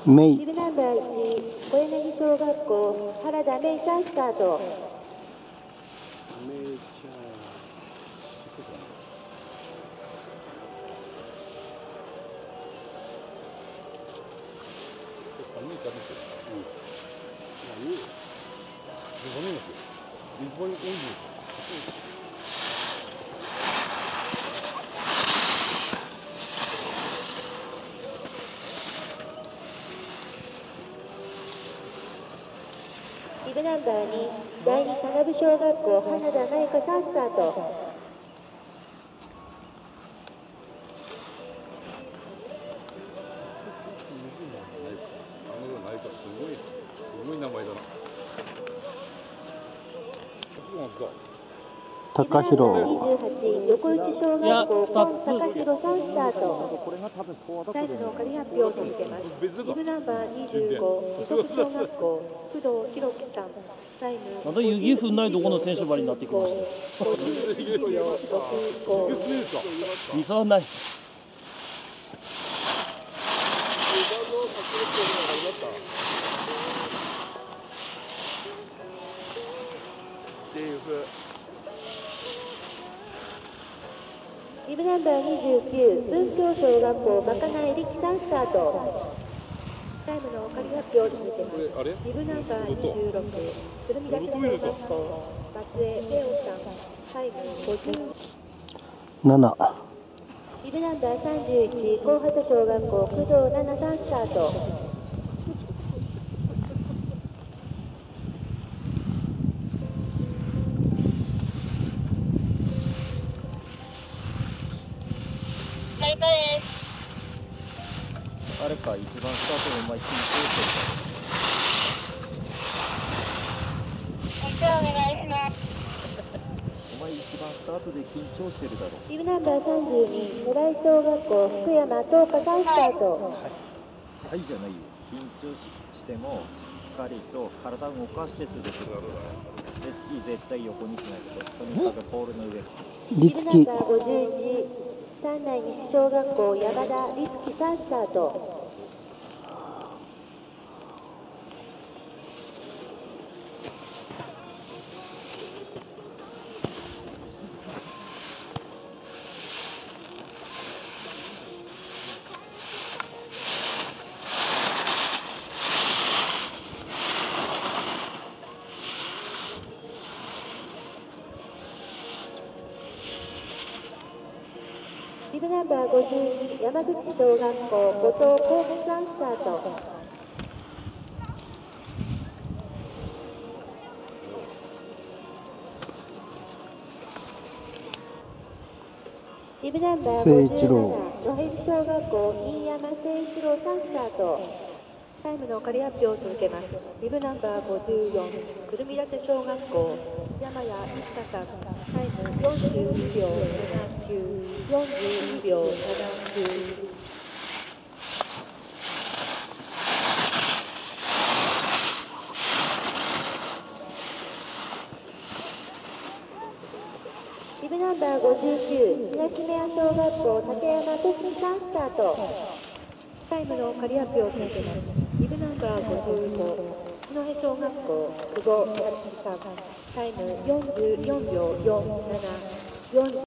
メイ。 ビブナンバー1、小柳小学校、原田芽衣さんスタート。ビブナンバー2、第二田辺小学校、花田舞香さんスタート。 高弘。 28、横内小学校、本高弘さんスタート。タイムの仮発表を続けます。ビブナンバー25、糸福小学校、工藤弘樹さん。タイム。 また雪降んないどこの選手張りになってきましたよ。 51秒65。 ミスはない。 ビブナンバー29、文京小学校、まかない力さんスタート。タイムの仮発表を続けます。ビブナンバー26、鶴見立小学校、松江レオさん。タイム50。 7。 ビブナンバー31、高畑小学校、工藤奈々さんスタート。 誰か一番スタートのうまい緊張してるだろ。お願いします。お前一番スタートで緊張してるだろ。 ビブナンバー32、村井小学校、福山東花さんスタート。 はいじゃないよ。緊張してもしっかりと体を動かしてすぐする。でスキー絶対横にしないこと。とにかくポールの上。 律樹。 ビブナンバー51、三内西小学校、山田律樹さんスタート。ビブナンバー52、山口小学校、後藤幸美さんスタート。ビブナンバー57、野辺小学校、新山誠一郎さんスタート。タイムの仮発表を続けます。ビブナンバー54、くるみだて小学校、山谷一太さん。タイム42秒79、42秒79。ビブナンバー59、東目屋小学校、竹山俊さんスタート。タイムの仮発表を続けます。ビブナンバー55、一戸小学校、久保康樹さん。タイム44秒47。